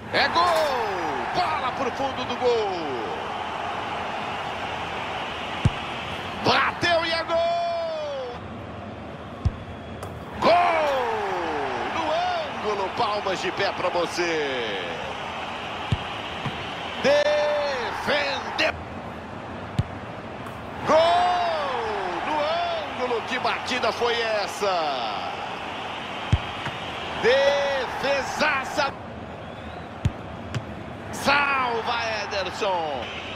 É gol! Bola pro fundo do gol. Bateu e é gol! Gol! No ângulo, palmas de pé para você. Defendeu! Gol! No ângulo, que batida foi essa? Defesaça! Salva Ederson!